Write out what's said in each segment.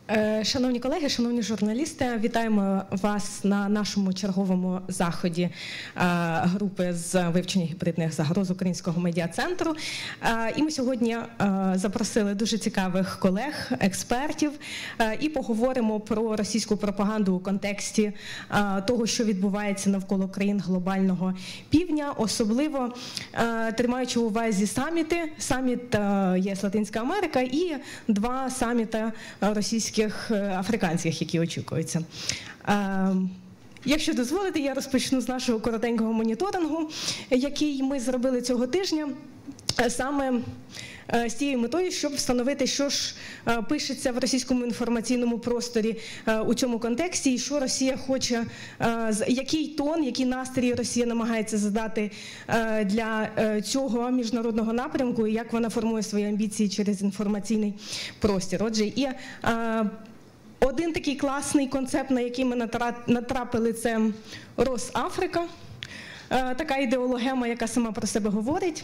Шановні колеги, шановні журналісти, вітаємо вас на нашому черговому заході групи з вивчення гібридних загроз Українського медіа-центру. І ми сьогодні запросили дуже цікавих колег, експертів, і поговоримо про російську пропаганду у контексті того, що відбувається навколо країн глобального півдня, особливо тримаючи у увазі саміти, саміт ЄС Латинська Америка і два саміти російських африканських, які очікуються. Якщо дозволите, я розпочну з нашого коротенького моніторингу, який ми зробили цього тижня, саме з тією метою, щоб встановити, що ж пишеться в російському інформаційному просторі у цьому контексті, і що Росія хоче, який тон, який настрій Росія намагається задати для цього міжнародного напрямку, і як вона формує свої амбіції через інформаційний простір. Отже, і один такий класний концепт, на який ми натрапили, це Росафрика, така ідеологема, яка сама про себе говорить.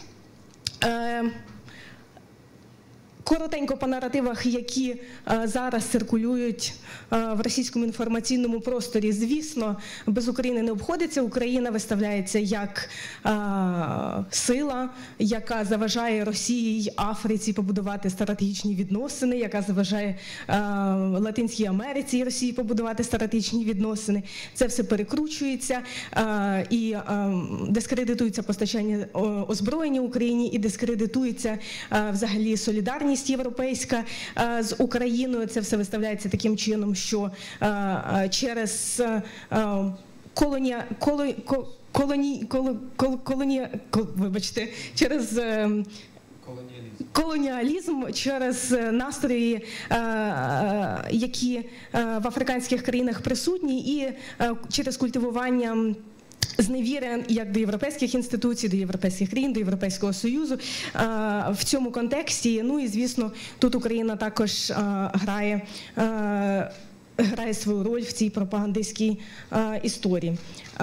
Коротенько по наративах, які зараз циркулюють в російському інформаційному просторі. Звісно, без України не обходиться. Україна виставляється як сила, яка заважає Росії й Африці побудувати стратегічні відносини, яка заважає Латинській Америці і Росії побудувати стратегічні відносини. Це все перекручується і дискредитується постачання озброєння Україні, і дискредитується взагалі солідарність європейська з Україною. Це все виставляється таким чином, що через через колоніалізм, через настрої, які в африканських країнах присутні, і через культивування зневіри як до європейських інституцій, до європейських країн, до Європейського Союзу в цьому контексті. Ну і, звісно, тут Україна також грає свою роль в цій пропагандистській історії.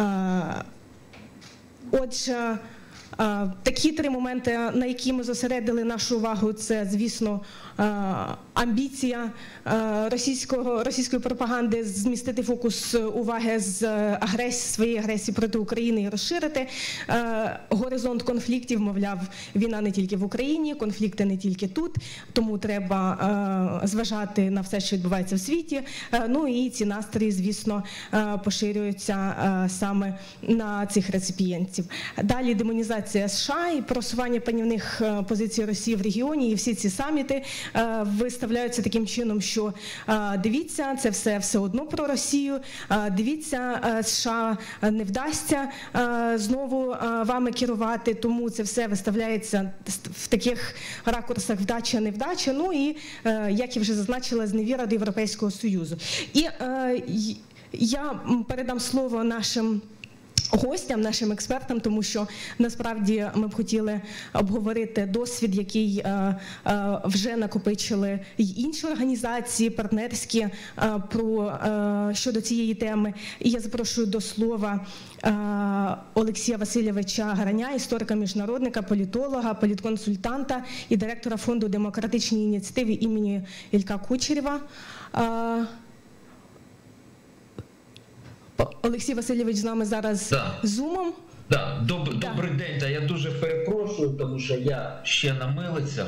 Отже, такі три моменти, на які ми зосередили нашу увагу, це, звісно, амбіція російської пропаганди змістити фокус уваги з своєї агресії проти України і розширити горизонт конфліктів, мовляв, війна не тільки в Україні, конфлікти не тільки тут, тому треба зважати на все, що відбувається в світі. Ну і ці настрої, звісно, поширюються саме на цих реципієнтів. Далі демонізація США і просування панівних позицій Росії в регіоні, і всі ці саміти виставляються таким чином, що дивіться, це все одно про Росію, дивіться, США не вдасться знову вами керувати, тому це все виставляється в таких ракурсах вдача-невдача, ну і, як я вже зазначила, зневіра до Європейського Союзу. І я передам слово нашим гостям, нашим експертам, тому що насправді ми б хотіли обговорити досвід, який вже накопичили й інші організації, партнерські, щодо цієї теми. І я запрошую до слова Олексія Васильовича Граня, історика-міжнародника, політолога, політконсультанта і директора фонду демократичні ініціативи імені Ілька Кучерєва. Олексій Васильович з нами зараз зумом. Добрий день. Я дуже перепрошую, тому що я ще на милицях,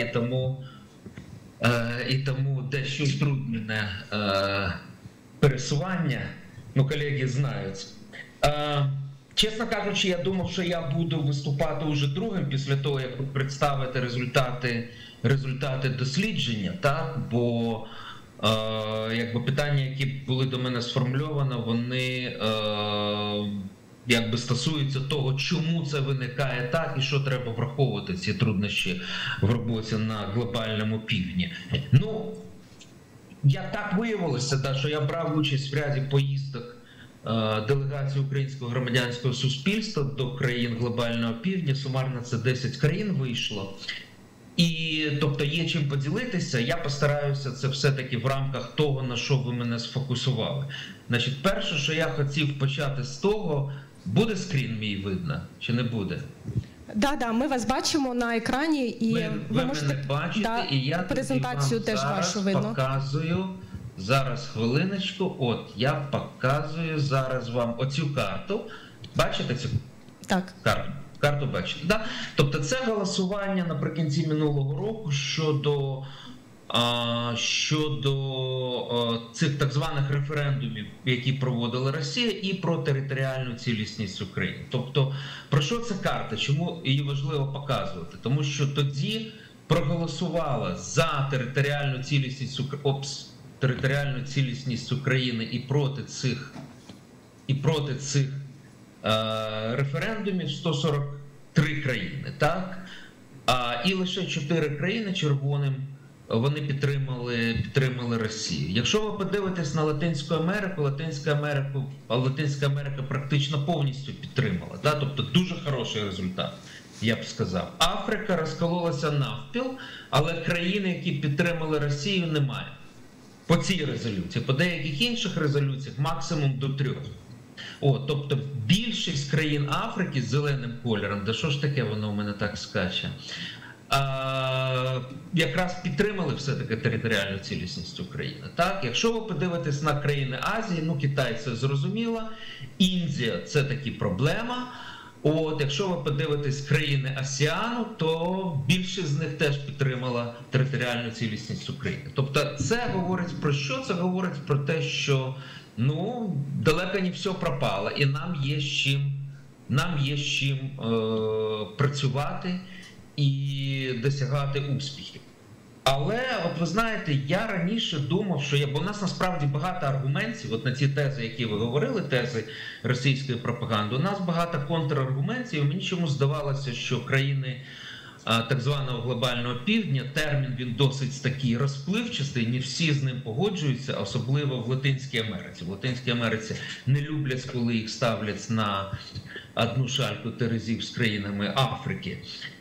і тому дещо утруднене пересування. Ну, колеги знають. Чесно кажучи, я думав, що я буду виступати уже другим після того, як представити результати дослідження, бо якби питання, які були до мене сформульовані, вони якби стосуються того, чому це виникає так і що треба враховувати ці труднощі в роботі на глобальному півдні. Ну, як так виявилося, що я брав участь в ряді поїздок делегації українського громадянського суспільства до країн глобального півдня, сумарно це 10 країн вийшло. І, тобто, є чим поділитися, я постараюся це все-таки в рамках того, на що ви мене сфокусували. Значить, перше, що я хотів почати з того, буде скрін мій видно, чи не буде? Да, ми вас бачимо на екрані, і ви можете мене бачите, і я презентацію теж вашу видно. Показую Зараз, хвилиночку. От, я показую зараз вам оцю карту. Бачите цю Так. карту? Карту бачите, да? Тобто це голосування наприкінці минулого року щодо цих так званих референдумів, які проводила Росія, і про територіальну цілісність України. Тобто, про що ця карта? Чому її важливо показувати? Тому що тоді проголосувала за територіальну цілісність України і проти цих референдумів 143 країни, так? І лише 4 країни червоним вони підтримали Росію. Якщо ви подивитесь на Латинську Америку, Латинська Америка практично повністю підтримала. Да? Тобто дуже хороший результат, я б сказав. Африка розкололася навпіл, але країни, які підтримали Росію, немає. По цій резолюції. По деяких інших резолюціях максимум до 3. Тобто більшість країн Африки з зеленим кольором, да що ж таке воно у мене так скаче, якраз підтримали все-таки територіальну цілісність України. Так? Якщо ви подивитесь на країни Азії, ну Китай це зрозуміло, Індія це таки проблема. Якщо ви подивитесь країни АСЕАНу, то більшість з них теж підтримала територіальну цілісність України. Тобто це говорить про що? Це говорить про те, що далеко не все пропало, і нам є з чим працювати і досягати успіхів. Але, от ви знаєте, я раніше думав, що бо у нас насправді багато аргументів, от на ці тези, які ви говорили, тези російської пропаганди, у нас багато контраргументів, і мені чомусь здавалося, що країни так званого глобального півдня, термін він досить такий розпливчастий, не всі з ним погоджуються, особливо в Латинській Америці. В Латинській Америці не люблять, коли їх ставлять на одну шальку терезів з країнами Африки.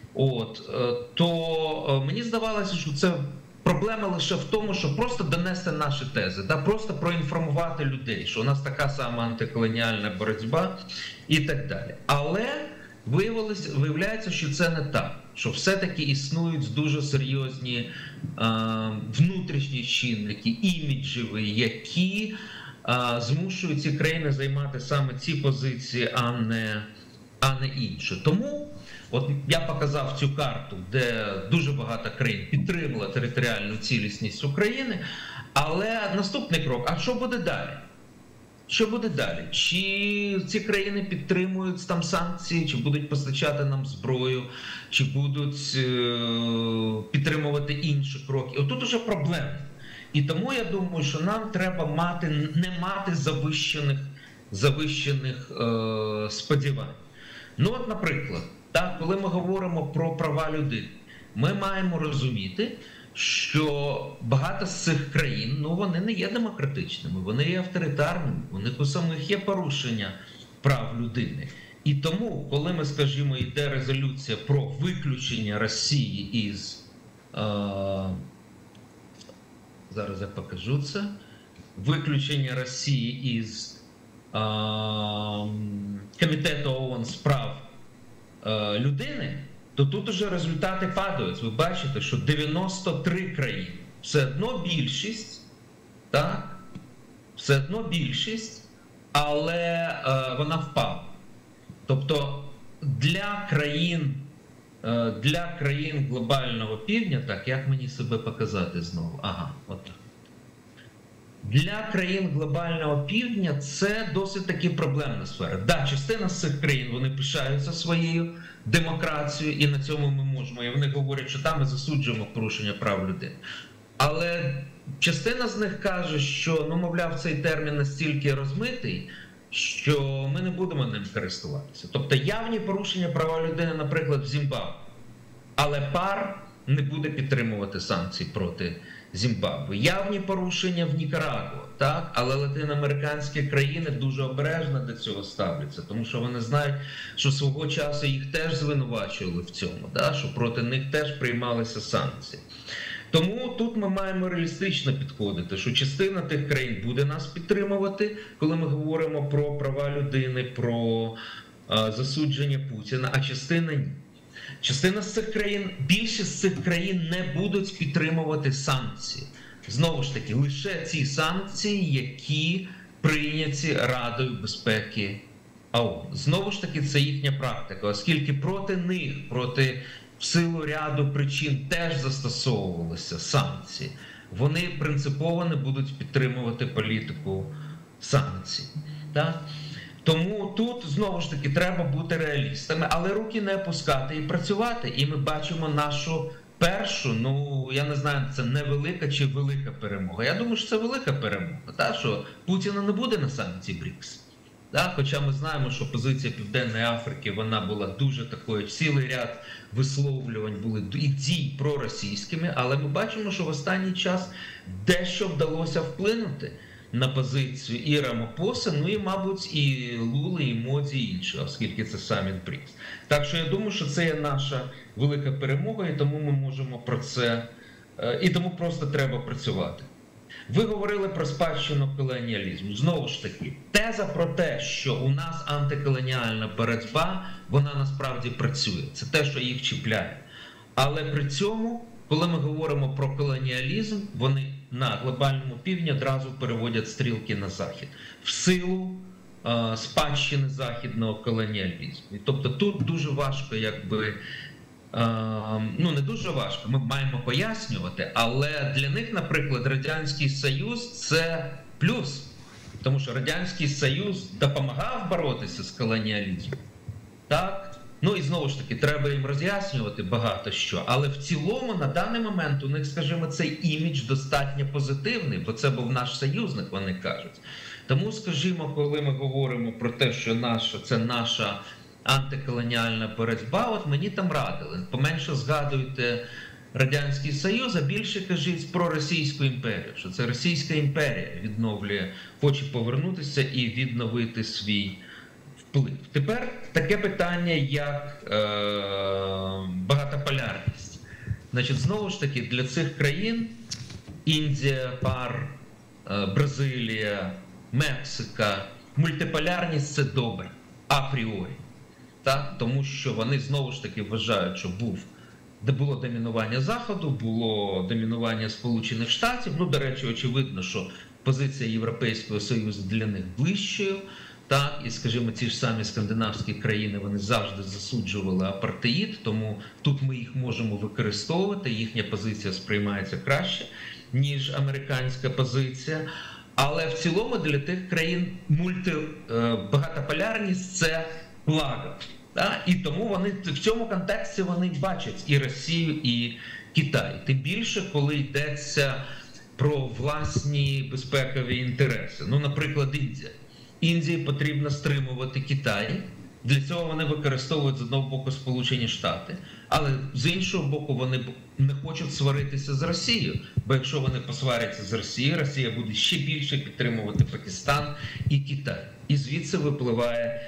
То мені здавалося, що це проблема лише в тому, що просто донести наші тези, просто проінформувати людей, що у нас така сама антиколоніальна боротьба і так далі. Але виявляється, що це не так, що все-таки існують дуже серйозні внутрішні чинники, іміджеві, які змушують ці країни займати саме ці позиції, а не інші. Тому от я показав цю карту, де дуже багато країн підтримала територіальну цілісність України, але наступний крок, а що буде далі? Що буде далі? Чи ці країни підтримують там санкції, чи будуть постачати нам зброю, чи будуть підтримувати інші кроки? Отут уже проблема. І тому я думаю, що нам треба не мати завищених сподівань. От, наприклад, коли ми говоримо про права людини, ми маємо розуміти, що багато з цих країн, вони не є демократичними, вони є авторитарними, у них у самих є порушення прав людини. І тому, коли ми, скажімо, йде резолюція про виключення Росії із, зараз я покажу це, виключення Росії із Комітету ООН з прав людини, то тут уже результати падають. Ви бачите, що 93 країни. Все одно більшість, так? Все одно більшість, але вона впала. Тобто для країн глобального півдня, так, як мені себе показати знову? Отак. Для країн глобального півдня це досить таки проблемна сфера. Частина з цих країн, вони пишаються своєю демократією, і на цьому ми можемо. І вони говорять, що там ми засуджуємо порушення прав людини. Але частина з них каже, що, мовляв, цей термін настільки розмитий, що ми не будемо ним користуватися. Тобто явні порушення прав людини, наприклад, в Зімбабве. Але ПАР не буде підтримувати санкції проти Зімбабве. Явні порушення в Нікарагуа, так? Але латиноамериканські країни дуже обережно до цього ставляться, тому що вони знають, що свого часу їх теж звинувачували в цьому, що проти них теж приймалися санкції. Тому тут ми маємо реалістично підходити, що частина тих країн буде нас підтримувати, коли ми говоримо про права людини, про засудження Путіна, а частина ні. Частина з цих країн, більшість з цих країн не будуть підтримувати санкції. знову ж таки, лише ці санкції, які прийняті Радою безпеки ООН. Знову ж таки, це їхня практика, оскільки проти них, в силу ряду причин теж застосовувалися санкції. Вони принципово не будуть підтримувати політику санкцій. Так? Тому тут, знову ж таки, треба бути реалістами, але руки не опускати і працювати. І ми бачимо нашу першу, я не знаю, це невелика чи велика перемога. Я думаю, що це велика перемога, так? Що Путіна не буде на саміті БРІКС. Так? Хоча ми знаємо, що позиція Південної Африки, вона була дуже такою, цілий ряд висловлювань були і дій проросійськими, але ми бачимо, що в останній час дещо вдалося вплинути на позицію і Рамапоса, і, мабуть, і Лули, і Моді, і інші, оскільки це саміт БРІКС. Так що я думаю, що це є наша велика перемога, і тому ми можемо про це, і тому просто треба працювати. Ви говорили про спадщину колоніалізму. Знову ж таки, теза про те, що у нас антиколоніальна боротьба, вона насправді працює. Це те, що їх чіпляє. Але при цьому, коли ми говоримо про колоніалізм, вони на глобальному півдні одразу переводять стрілки на Захід. В силу спадщини західного колоніалізму. Тобто тут дуже важко, не дуже важко, ми маємо пояснювати, але для них, наприклад, Радянський Союз – це плюс. Тому що Радянський Союз допомагав боротися з колоніалізмом. Так? І знову ж таки, треба їм роз'яснювати багато що. Але в цілому, на даний момент, у них, скажімо, цей імідж достатньо позитивний, бо це був наш союзник, вони кажуть. Тому, скажімо, коли ми говоримо про те, що це наша антиколоніальна боротьба, от мені там радили. Поменше згадуйте Радянський Союз, а більше кажіть про Російську імперію. Що це Російська імперія хоче повернутися і відновити свій вплив. Тепер таке питання, як багатополярність. Значить, знову ж таки, для цих країн Індія, ПАР, Бразилія, Мексика, мультиполярність – це добре, апріорі. Так? Тому що вони знову ж таки вважають, що було домінування Заходу, було домінування Сполучених Штатів. До речі, очевидно, що позиція Європейського Союзу для них ближчою. Так? І, скажімо, ті ж самі скандинавські країни, вони завжди засуджували апартеїд, тому тут ми їх можемо використовувати, їхня позиція сприймається краще, ніж американська позиція. Але в цілому для тих країн багатополярність – це благо. І тому вони в цьому контексті вони бачать і Росію, і Китай. Тим більше, коли йдеться про власні безпекові інтереси. Наприклад, Індія. Індії потрібно стримувати Китай. Для цього вони використовують з одного боку Сполучені Штати, але з іншого боку вони не хочуть сваритися з Росією, бо якщо вони посваряться з Росією, Росія буде ще більше підтримувати Пакистан і Китай. І звідси випливає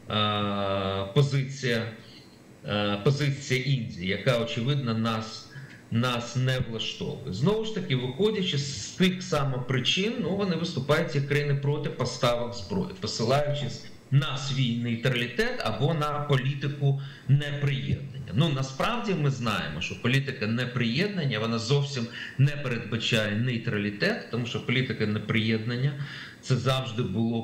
позиція Індії, яка, очевидно, нас не влаштовує. Знову ж таки, виходячи з тих самих причин, вони виступають як країни проти поставок зброї, посилаючись на свій нейтралітет або на політику неприєднання. Насправді ми знаємо, що політика неприєднання, вона зовсім не передбачає нейтралітет, тому що політика неприєднання – це завжди було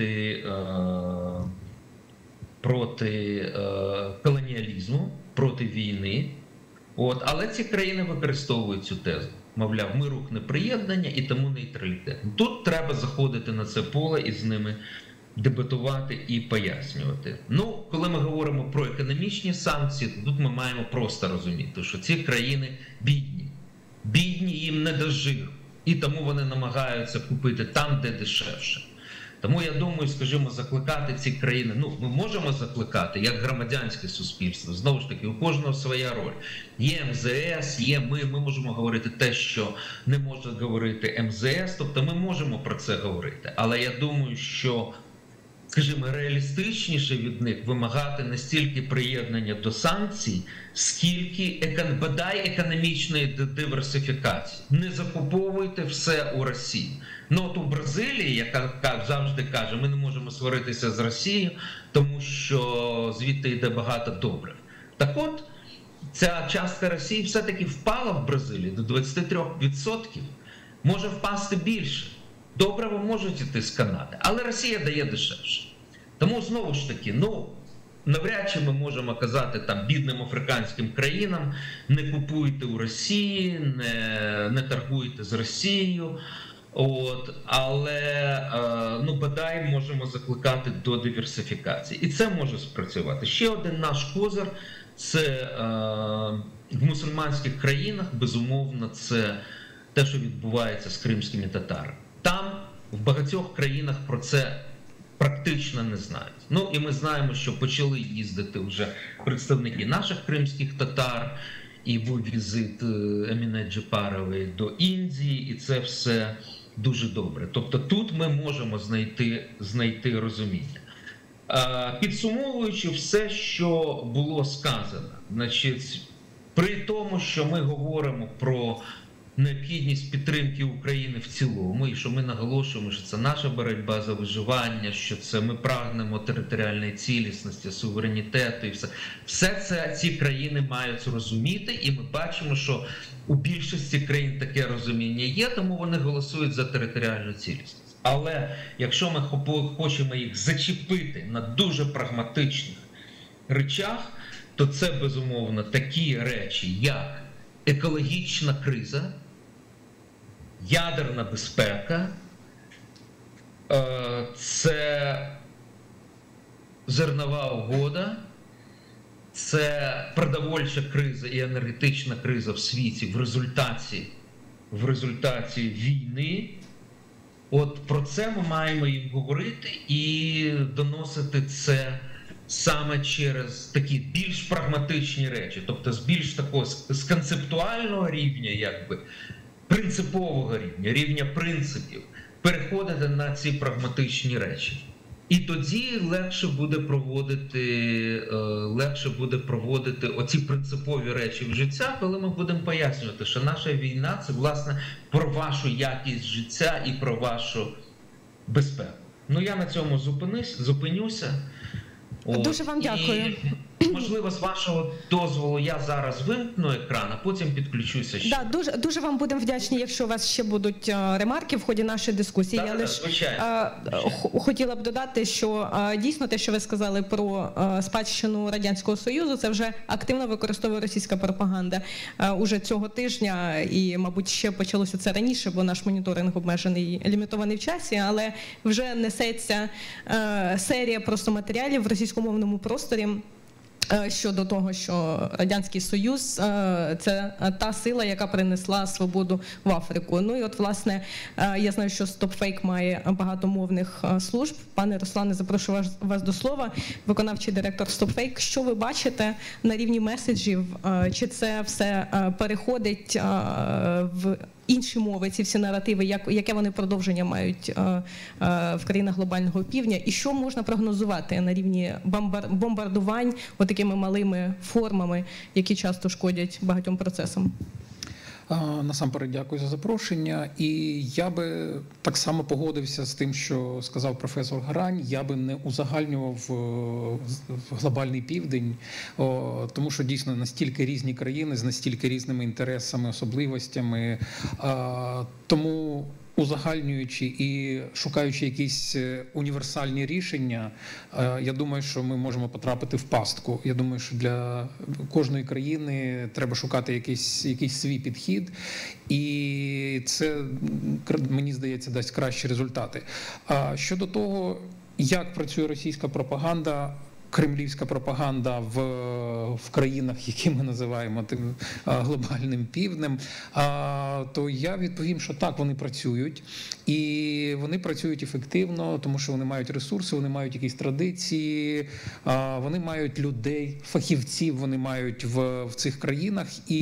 проти колоніалізму, проти війни. Але ці країни використовують цю тезу. Мовляв, ми рух неприєднання і тому нейтралітет. Тут треба заходити на це поле і з ними дебатувати і пояснювати. Коли ми говоримо про економічні санкції, то тут ми маємо просто розуміти, що ці країни бідні. Бідні, їм не до жиру. І тому вони намагаються купити там, де дешевше. Тому я думаю, скажімо, закликати ці країни, ми можемо закликати, як громадянське суспільство, знову ж таки, у кожного своя роль. Є МЗС, є ми можемо говорити те, що не може говорити МЗС, тобто ми можемо про це говорити. Але я думаю, що, скажімо, реалістичніше від них вимагати не стільки приєднання до санкцій, скільки бодай економічної диверсифікації. Не закуповуйте все у Росії. От у Бразилії, яка завжди каже, ми не можемо сваритися з Росією, тому що звідти йде багато добрив. Так от, ця частка Росії все-таки впала в Бразилії до 23%. може впасти більше. Добриво можуть йти з Канади, але Росія дає дешевше. Тому, знову ж таки, навряд чи ми можемо казати там бідним африканським країнам: не купуйте у Росії, не торгуйте з Росією. Але бодай можемо закликати до диверсифікації. І це може спрацювати. Ще один наш козир – це в мусульманських країнах, безумовно, це те, що відбувається з кримськими татарами. Там, в багатьох країнах про це практично не знають. І ми знаємо, що почали їздити вже представники наших кримських татар, і був візит Еміне Джапарової до Індії, і це все дуже добре. Тобто тут ми можемо знайти розуміння. Підсумовуючи все, що було сказано, значить, при тому, що ми говоримо про необхідність підтримки України в цілому, і що ми наголошуємо, що це наша боротьба за виживання, що це ми прагнемо територіальної цілісності, суверенітету і все. Все це ці країни мають розуміти, і ми бачимо, що у більшості країн таке розуміння є, тому вони голосують за територіальну цілісність. Але якщо ми хочемо їх зачепити на дуже прагматичних речах, то це, безумовно, такі речі, як екологічна криза, ядерна безпека, це зернова угода, це продовольча криза і енергетична криза в світі в результаті війни. Про це ми маємо їм говорити і доносити це саме через такі більш прагматичні речі, тобто з більш такого, з концептуального рівня, принципового рівня принципів, переходити на ці прагматичні речі. І тоді легше буде проводити оці принципові речі в життя, коли ми будемо пояснювати, що наша війна – це, власне, про вашу якість життя і про вашу безпеку. Я на цьому зупинюся. Дуже вам дякую. І, можливо, з вашого дозволу я зараз вимкну екран, а потім підключуся ще. Дуже вам будемо вдячні, якщо у вас ще будуть ремарки в ході нашої дискусії. Я лише хотіла б додати, що дійсно те, що ви сказали про спадщину Радянського Союзу, це вже активно використовує російська пропаганда уже цього тижня, і, мабуть, ще почалося це раніше, бо наш моніторинг обмежений, лімітований в часі, але вже несеться серія просто матеріалів в російськомовному просторі щодо того, що Радянський Союз – це та сила, яка принесла свободу в Африку. І власне, я знаю, що StopFake має багатомовних служб. Пане Руслане, запрошую вас до слова. Виконавчий директор StopFake. Що ви бачите на рівні меседжів? Чи це все переходить в інші мови, ці всі наративи, яке вони продовження мають в країнах глобального півдня, і що можна прогнозувати на рівні бомбардувань такими малими формами, які часто шкодять багатьом процесам? Насамперед, дякую за запрошення. І я би так само погодився з тим, що сказав професор Грань. Я би не узагальнював глобальний південь, тому що дійсно настільки різні країни з настільки різними інтересами, особливостями. Тому узагальнюючи і шукаючи якісь універсальні рішення, я думаю, що ми можемо потрапити в пастку. Я думаю, що для кожної країни треба шукати якийсь свій підхід, і це, мені здається, дасть кращі результати. Щодо того, як працює російська пропаганда, кремлівська пропаганда в країнах, які ми називаємо тим глобальним півднем, то я відповім, що так, вони працюють. І вони працюють ефективно, тому що вони мають ресурси, вони мають якісь традиції, вони мають людей, фахівців вони мають в цих країнах.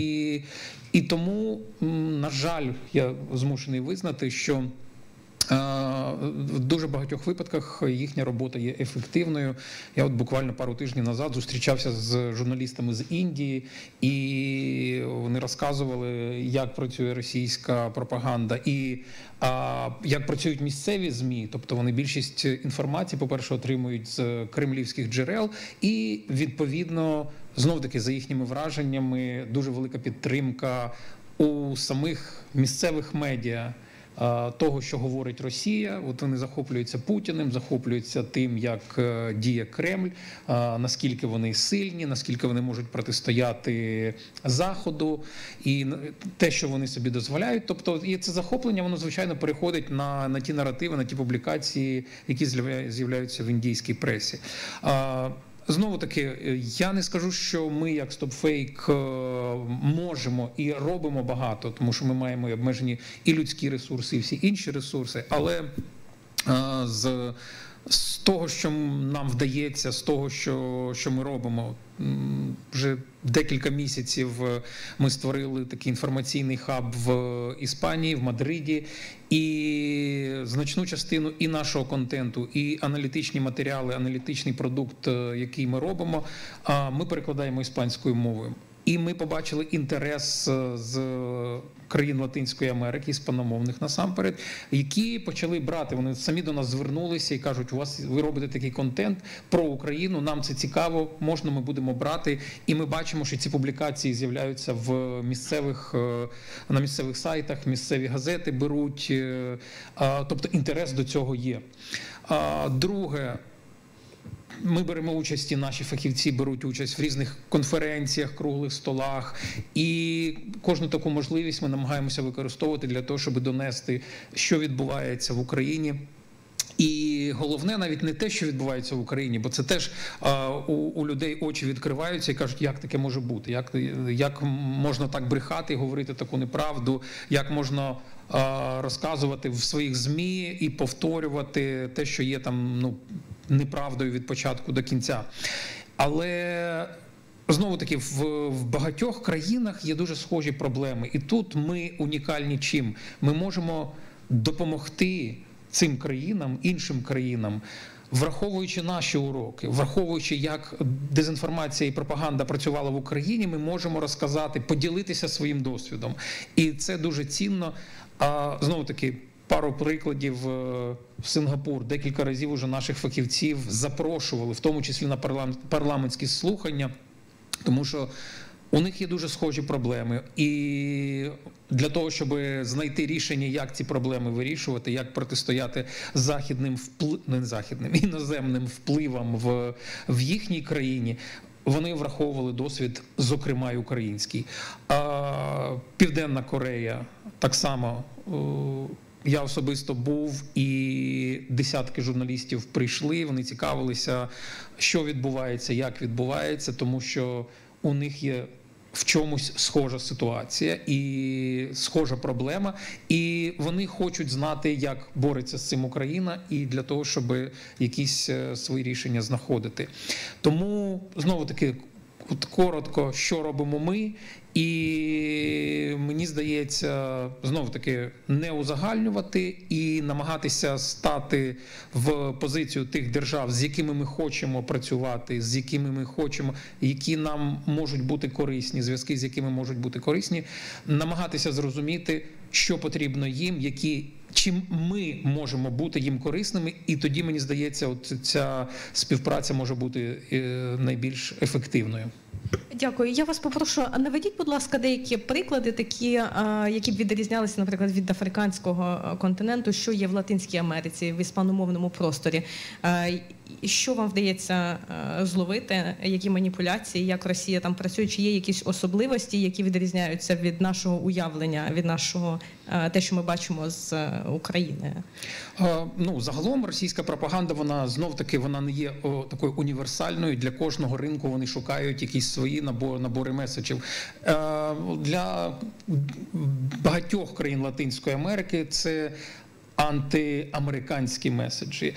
І тому, на жаль, я змушений визнати, що в дуже багатьох випадках їхня робота є ефективною. Я буквально пару тижнів назад зустрічався з журналістами з Індії, і вони розказували, як працює російська пропаганда і як працюють місцеві ЗМІ. Тобто вони більшість інформації, по-перше, отримують з кремлівських джерел, і, відповідно, знов-таки, за їхніми враженнями, дуже велика підтримка у самих місцевих медіа. того, що говорить Росія. От вони захоплюються Путіним, захоплюються тим, як діє Кремль, наскільки вони сильні, наскільки вони можуть протистояти Заходу і те, що вони собі дозволяють. Тобто і це захоплення, воно, звичайно, переходить на ті наративи, на ті публікації, які з'являються в індійській пресі. Знову таки, я не скажу, що ми, як StopFake, можемо і робимо багато, тому що ми маємо обмежені і людські ресурси, і всі інші ресурси, але з того, що нам вдається, з того, що ми робимо, вже декілька місяців ми створили такий інформаційний хаб в Іспанії, в Мадриді, і значну частину і нашого контенту, і аналітичні матеріали, аналітичний продукт, який ми робимо, ми перекладаємо іспанською мовою. І ми побачили інтерес з країн Латинської Америки, іспаномовних насамперед, які почали брати, вони самі до нас звернулися і кажуть, ви робите такий контент про Україну, нам це цікаво, можна, ми будемо брати. І ми бачимо, що ці публікації з'являються на місцевих сайтах, місцеві газети беруть, тобто інтерес до цього є. Друге, ми беремо участь, і наші фахівці беруть участь в різних конференціях, круглих столах, і кожну таку можливість ми намагаємося використовувати для того, щоб донести, що відбувається в Україні. І головне навіть не те, що відбувається в Україні, бо це теж у людей очі відкриваються і кажуть, як таке може бути, як можна так брехати і говорити таку неправду, як можна розказувати в своїх ЗМІ і повторювати те, що є там, неправдою від початку до кінця. Але знову-таки в багатьох країнах є дуже схожі проблеми. І тут ми унікальні чим? Ми можемо допомогти цим країнам, іншим країнам, враховуючи наші уроки, враховуючи, як дезінформація і пропаганда працювала в Україні, ми можемо розказати, поділитися своїм досвідом. І це дуже цінно. Знову-таки, пару прикладів. В Сингапур декілька разів уже наших фахівців запрошували, в тому числі на парламентські слухання, тому що у них є дуже схожі проблеми. І для того, щоб знайти рішення, як ці проблеми вирішувати, як протистояти іноземним впливам в їхній країні, вони враховували досвід, зокрема й український. Південна Корея так само. Я особисто був, і десятки журналістів прийшли, вони цікавилися, що відбувається, як відбувається, тому що у них є в чомусь схожа ситуація і схожа проблема, і вони хочуть знати, як бореться з цим Україна, і для того, щоб якісь свої рішення знаходити. Тому, знову-таки, коротко, що робимо ми, і мені здається, знову-таки, не узагальнювати і намагатися стати в позицію тих держав, з якими ми хочемо працювати, з якими ми хочемо, які нам можуть бути корисні, зв'язки з якими можуть бути корисні, намагатися зрозуміти, що потрібно їм, чим ми можемо бути їм корисними, і тоді, мені здається, ця співпраця може бути найбільш ефективною. Дякую. Я вас попрошу, наведіть, будь ласка, деякі приклади такі, які б відрізнялися, наприклад, від африканського континенту, що є в Латинській Америці, в іспаномовному просторі. Що вам вдається зловити, які маніпуляції, як Росія там працює, чи є якісь особливості, які відрізняються від нашого уявлення, від нашого, те, що ми бачимо з України? Загалом російська пропаганда, вона знов-таки, вона не є такою універсальною. Для кожного ринку вони шукають якісь свої набори меседжів. Для багатьох країн Латинської Америки це антиамериканські меседжі,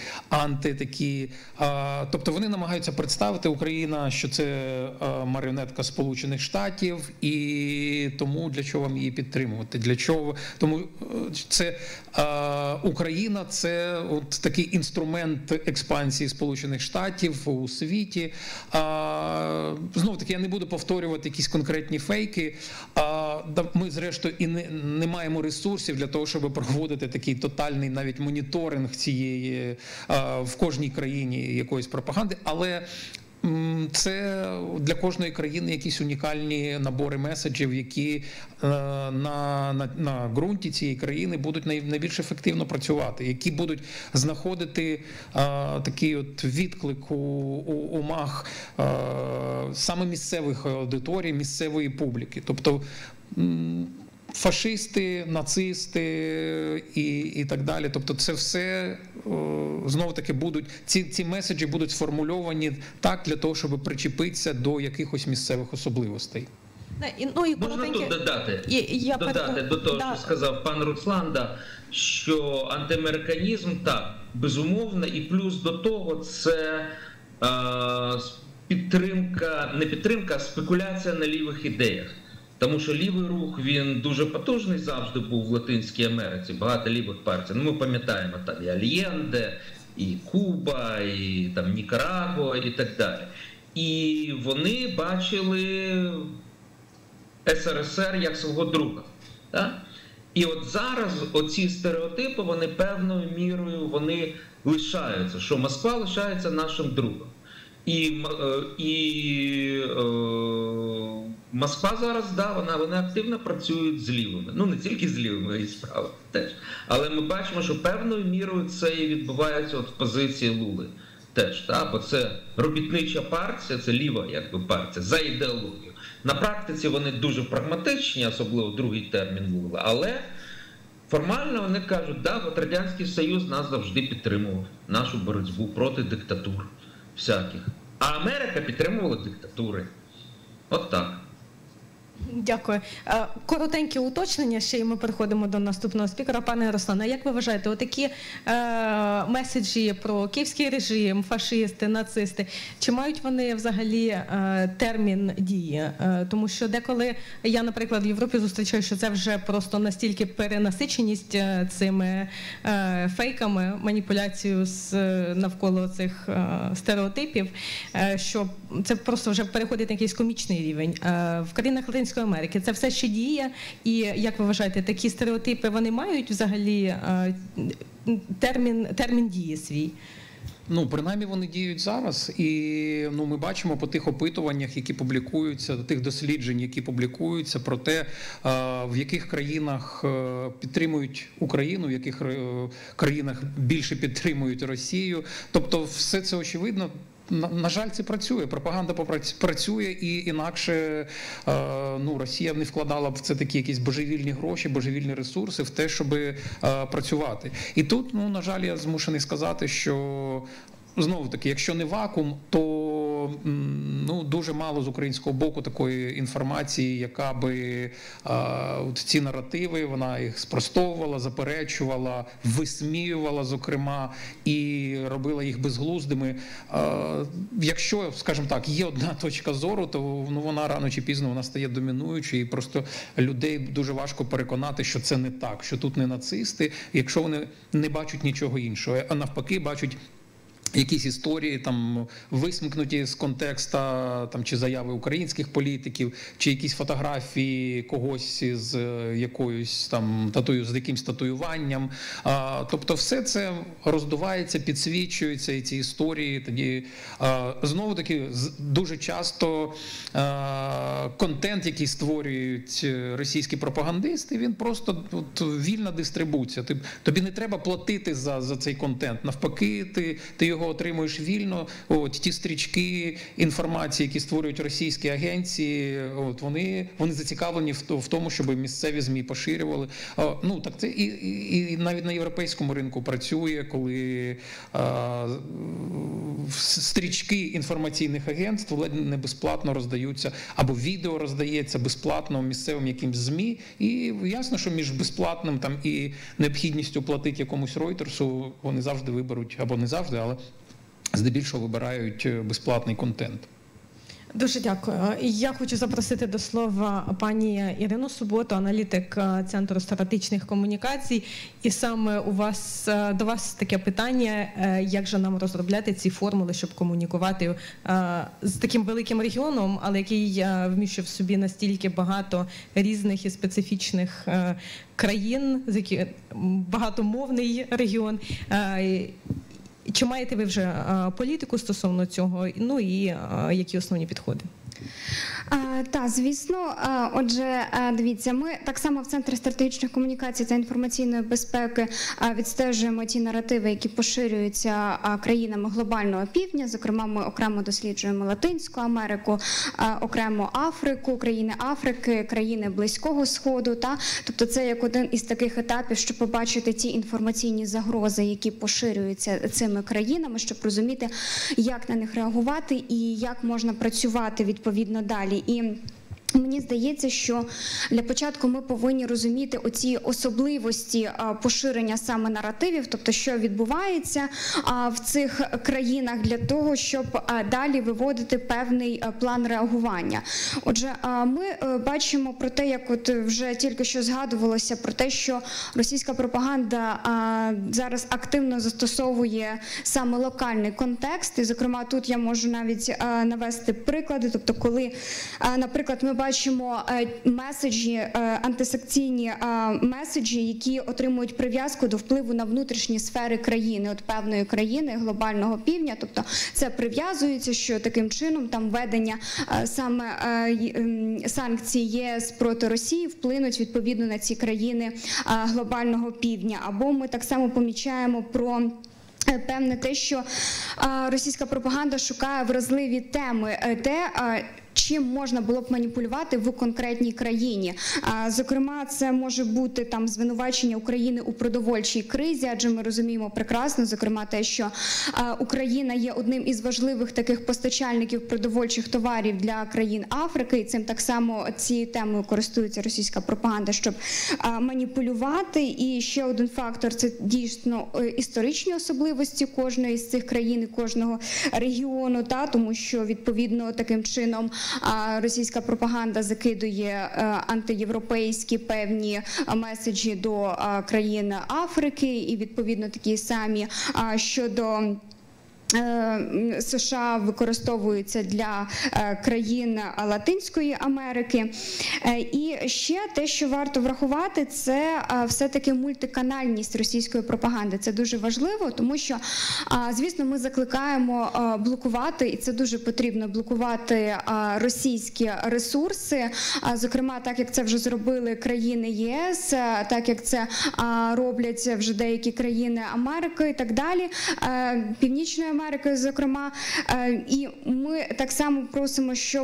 тобто вони намагаються представити Україну, що це маріонетка Сполучених Штатів, і тому для чого вам її підтримувати? Для чого? Тому це Україна – це от такий інструмент експансії Сполучених Штатів у світі. Знову таки, я не буду повторювати якісь конкретні фейки. Ми, зрештою, і не маємо ресурсів для того, щоб проводити такий тотальний навіть моніторинг цієї в кожній країні якоїсь пропаганди, але Це для кожної країни якісь унікальні набори меседжів, які на ґрунті цієї країни будуть найбільш ефективно працювати, які будуть знаходити такий от відклик у умах саме місцевих аудиторій, місцевої публіки. Тобто фашисти, нацисти і так далі. Тобто це все, знову-таки, ці меседжі будуть сформульовані так, для того, щоб причепитися до якихось місцевих особливостей. Можна тут додати до того, що сказав пан Руслан, що антиамериканізм, так, безумовно, і плюс до того це не підтримка, а спекуляція на лівих ідеях. Тому що лівий рух, він дуже потужний завжди був в Латинській Америці, багато лівих партій. Ми пам'ятаємо там і Альєнде, і Куба, і там Нікарагуа, і так далі. І вони бачили СРСР як свого друга. Так? І от зараз оці стереотипи, вони певною мірою лишаються, що Москва лишається нашим другом. І Москва зараз, вони активно працюють з лівими. Ну, не тільки з лівими, і справа теж. Але ми бачимо, що певною мірою це і відбувається в позиції Лули теж. Бо це робітнича партія, це ліва партія, за ідеологією. На практиці вони дуже прагматичні, особливо другий термін Лули, але формально вони кажуть, от Радянський Союз нас завжди підтримував, нашу боротьбу проти диктатур всяких. А Америка підтримувала диктатури. От так. Дякую. Коротеньке уточнення ще, і ми переходимо до наступного спікера. Пане Руслане, як ви вважаєте, отакі меседжі про київський режим, фашисти, нацисти, чи мають вони взагалі термін дії? Тому що деколи я, наприклад, в Європі зустрічаю, що це вже просто настільки перенасиченість цими фейками, маніпуляцією навколо цих стереотипів, що це просто вже переходить на якийсь комічний рівень. В країнах Латинської Америки це все ще діє, і як ви вважаєте, такі стереотипи, вони мають взагалі термін дії свій? Принаймні вони діють зараз, і ми бачимо по тих опитуваннях, які публікуються, тих досліджень, які публікуються, про те, в яких країнах підтримують Україну, в яких країнах більше підтримують Росію. Тобто все це очевидно. На жаль, це працює, пропаганда працює, і інакше Росія не вкладала б в це такі якісь божевільні гроші, божевільні ресурси в те, щоб працювати. І тут, на жаль, я змушений сказати, що знову-таки, якщо не вакуум, то дуже мало з українського боку такої інформації, яка би ці наративи, вона їх спростовувала, заперечувала, висміювала, зокрема, і робила їх безглуздими. Якщо, скажімо так, є одна точка зору, то вона рано чи пізно вона стає домінуючою, і просто людей дуже важко переконати, що це не так, що тут не нацисти, якщо вони не бачать нічого іншого, а навпаки бачать якісь історії там висмикнуті з контекста, там чи заяви українських політиків, чи якісь фотографії когось з якоюсь там з якимсь татуюванням. Тобто все це роздувається, підсвічується, і ці історії тоді знову таки дуже часто контент, який створюють російські пропагандисти, він просто вільна дистрибуція. Тобі не треба платити за цей контент. Навпаки, ти його отримуєш вільно. Ті стрічки інформації, які створюють російські агенції, вони зацікавлені в тому, щоб місцеві ЗМІ поширювали. Так це і навіть на європейському ринку працює, коли стрічки інформаційних агентств ледь не безплатно роздаються, або відео роздається безплатно місцевим якимсь ЗМІ. І ясно, що між безплатним і необхідністю платити якомусь Ройтерсу вони завжди виберуть, або не завжди, але здебільшого вибирають безплатний контент. Дуже дякую. Я хочу запросити до слова пані Ірину Суботу, аналітик Центру стратегічних комунікацій. І саме до вас таке питання, як же нам розробляти ці формули, щоб комунікувати з таким великим регіоном, але який вміщує в собі настільки багато різних і специфічних країн, багатомовний регіон. Чи маєте ви вже політику стосовно цього? Ну і які основні підходи? Так, звісно. Отже, дивіться, ми так само в Центрі стратегічних комунікацій та інформаційної безпеки відстежуємо ті наративи, які поширюються країнами глобального півдня. Зокрема, ми окремо досліджуємо Латинську Америку, окремо Африку, країни Африки, країни Близького Сходу. Тобто це як один із таких етапів, щоб побачити ті інформаційні загрози, які поширюються цими країнами, щоб розуміти, як на них реагувати і як можна працювати відповідно далі. І мені здається, що для початку ми повинні розуміти оці особливості поширення саме наративів, тобто що відбувається в цих країнах для того, щоб далі виводити певний план реагування. Отже, ми бачимо про те, як от вже тільки що згадувалося, про те, що російська пропаганда зараз активно застосовує саме локальний контекст, і, зокрема, тут я можу навіть навести приклади, тобто коли, наприклад, ми бачимо меседжі, антисанкційні меседжі, які отримують прив'язку до впливу на внутрішні сфери країни, от певної країни, глобального півдня, тобто це прив'язується, що таким чином там введення саме санкцій ЄС проти Росії вплинуть відповідно на ці країни глобального півдня. Або ми так само помічаємо про певне те, що російська пропаганда шукає вразливі теми, де чим можна було б маніпулювати в конкретній країні. Зокрема, це може бути там звинувачення України у продовольчій кризі, адже ми розуміємо прекрасно, зокрема, те, що Україна є одним із важливих таких постачальників продовольчих товарів для країн Африки, і цим так само цією темою користується російська пропаганда, щоб маніпулювати. І ще один фактор – це дійсно історичні особливості кожної з цих країн, кожного регіону, тому що, відповідно, таким чином російська пропаганда закидує антиєвропейські певні меседжі до країн Африки і, відповідно, такі самі щодо США використовуються для країн Латинської Америки. І ще те, що варто врахувати, це все-таки мультиканальність російської пропаганди. Це дуже важливо, тому що, звісно, ми закликаємо блокувати, і це дуже потрібно, блокувати російські ресурси, зокрема, так як це вже зробили країни ЄС, так як це роблять вже деякі країни Америки і так далі, Північної Америки, зокрема, і ми так само просимо, щоб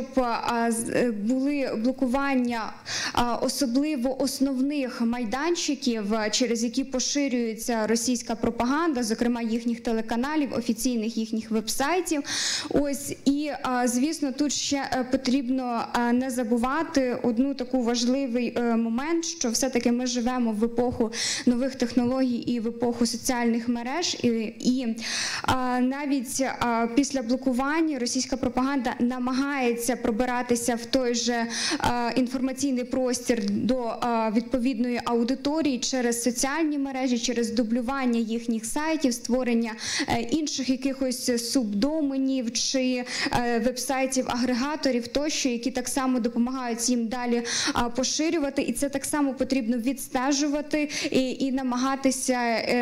були блокування особливо основних майданчиків, через які поширюється російська пропаганда, зокрема їхніх телеканалів, офіційних їхніх веб-сайтів. Ось, і, звісно, тут ще потрібно не забувати одну таку важливий момент, що все-таки ми живемо в епоху нових технологій і в епоху соціальних мереж, і навіть після блокування російська пропаганда намагається пробиратися в той же інформаційний простір до відповідної аудиторії через соціальні мережі, через дублювання їхніх сайтів, створення інших якихось субдоменів чи веб-сайтів-агрегаторів тощо, які так само допомагають їм далі поширювати. І це так само потрібно відстежувати і намагатися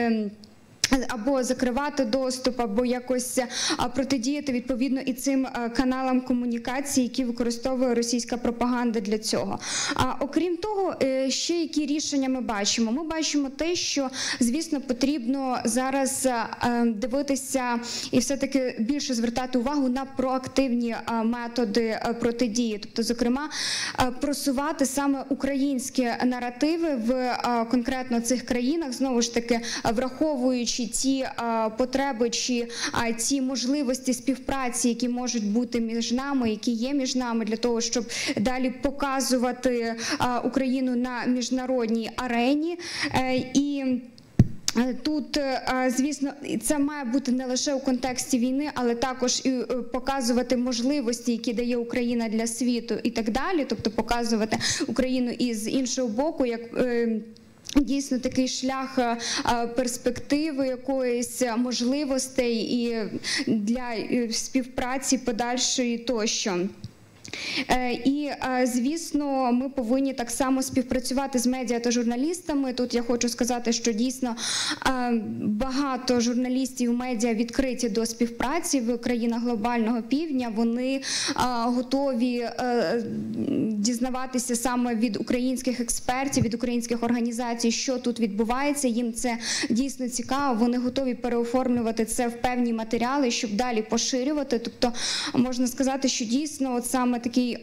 або закривати доступ, або якось протидіяти відповідно і цим каналам комунікації, які використовує російська пропаганда для цього. Окрім того, ще які рішення ми бачимо? Ми бачимо те, що, звісно, потрібно зараз дивитися і все-таки більше звертати увагу на проактивні методи протидії. Тобто, зокрема, просувати саме українські наративи в конкретно цих країнах, знову ж таки, враховуючи ті потреби чи ті можливості співпраці, які можуть бути між нами, які є між нами, для того, щоб далі показувати Україну на міжнародній арені. І тут, звісно, це має бути не лише у контексті війни, але також і показувати можливості, які дає Україна для світу і так далі, тобто показувати Україну із іншого боку, як дійсно такий шлях перспективи, якоїсь можливостей і для співпраці подальшої тощо. І, звісно, ми повинні так само співпрацювати з медіа та журналістами. Тут я хочу сказати, що дійсно багато журналістів і медіа відкриті до співпраці в країнах глобального півдня. Вони готові дізнаватися саме від українських експертів, від українських організацій, що тут відбувається. Їм це дійсно цікаво. Вони готові переоформлювати це в певні матеріали, щоб далі поширювати. Тобто можна сказати, що дійсно от саме такий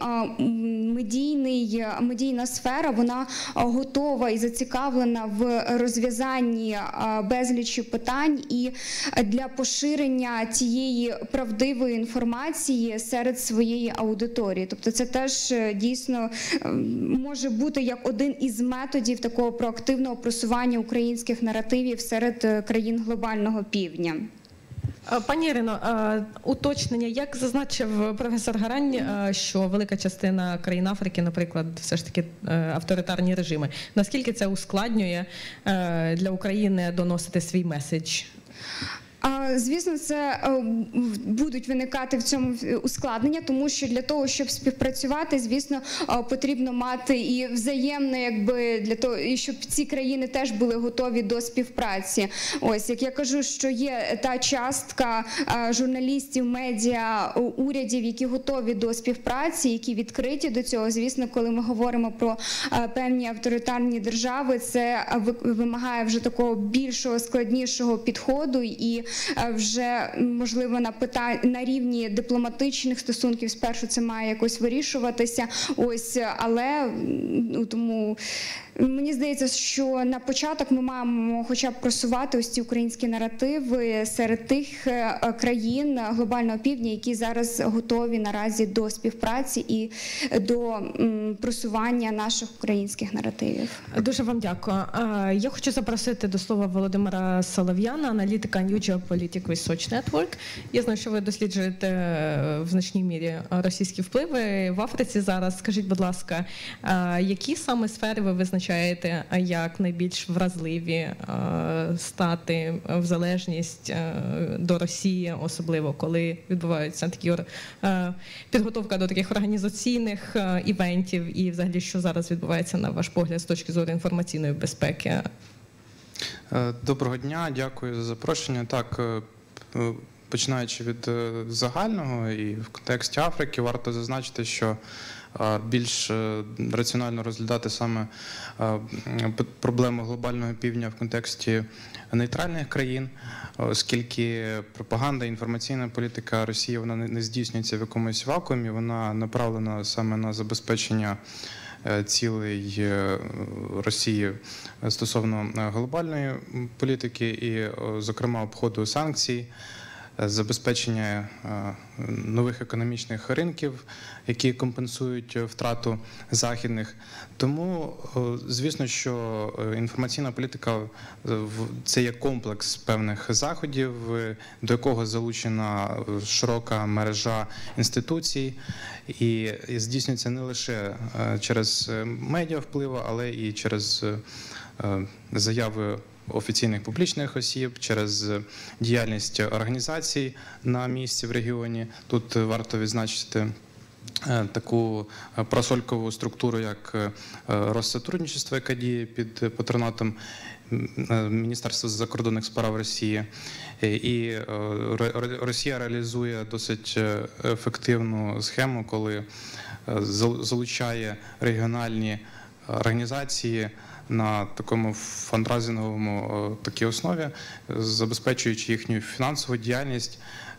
медійна сфера, вона готова і зацікавлена в розв'язанні безлічі питань і для поширення тієї правдивої інформації серед своєї аудиторії. Тобто це теж дійсно може бути як один із методів такого проактивного просування українських наративів серед країн глобального півдня. Пані Ірино, уточнення, як зазначив професор Гарань, що велика частина країн Африки, наприклад, все ж таки авторитарні режими. Наскільки це ускладнює для України доносити свій меседж? Звісно, це будуть виникати в цьому ускладнення, тому що для того, щоб співпрацювати, звісно, потрібно мати і взаємно, якби для того, і щоб ці країни теж були готові до співпраці. Ось, як я кажу, що є та частка журналістів, медіа, урядів, які готові до співпраці, які відкриті до цього. Звісно, коли ми говоримо про певні авторитарні держави, це вимагає вже такого більшого, складнішого підходу і вже, можливо, на рівні дипломатичних стосунків спершу це має якось вирішуватися. Ось, але тому мені здається, що на початок ми маємо хоча б просувати ось ці українські наративи серед тих країн глобального півдня, які зараз готові наразі до співпраці і до просування наших українських наративів. Дуже вам дякую. Я хочу запросити до слова Володимира Солов'яна, аналітика New Geopolitical Research Network. Я знаю, що ви досліджуєте в значній мірі російські впливи в Африці зараз. Скажіть, будь ласка, які саме сфери ви визначаєте як найбільш вразливі стати в залежність до Росії, особливо коли відбуваються такі підготовка до таких організаційних івентів і взагалі, що зараз відбувається, на ваш погляд, з точки зору інформаційної безпеки? Доброго дня, дякую за запрошення. Так, починаючи від загального і в контексті Африки, варто зазначити, що більш раціонально розглядати саме проблему глобального півдня в контексті нейтральних країн, оскільки пропаганда, інформаційна політика Росії, вона не здійснюється в якомусь вакуумі, вона направлена саме на забезпечення цілей Росії стосовно глобальної політики і, зокрема, обходу санкцій, забезпечення нових економічних ринків, які компенсують втрату західних. Тому, звісно, що інформаційна політика – це є комплекс певних заходів, до якого залучена широка мережа інституцій, і здійснюється не лише через медіа впливу, але і через заяви офіційних публічних осіб, через діяльність організацій на місці в регіоні. Тут варто відзначити таку просолькову структуру, як Россотрудничество, яка діє під патронатом Міністерства закордонних справ Росії. І Росія реалізує досить ефективну схему, коли залучає регіональні організації на такому фандрайзинговому такій основі, забезпечуючи їхню фінансову діяльність.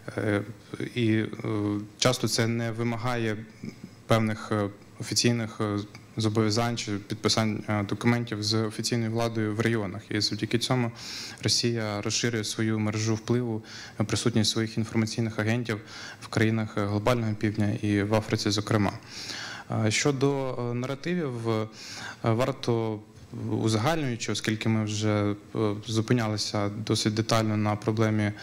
І часто це не вимагає певних офіційних зобов'язань чи підписань документів з офіційною владою в регіонах. І завдяки цьому Росія розширює свою мережу впливу, присутність своїх інформаційних агентів в країнах глобального півдня і в Африці, зокрема. Щодо наративів, варто узагальнюючи, оскільки ми вже зупинялися досить детально на проблемі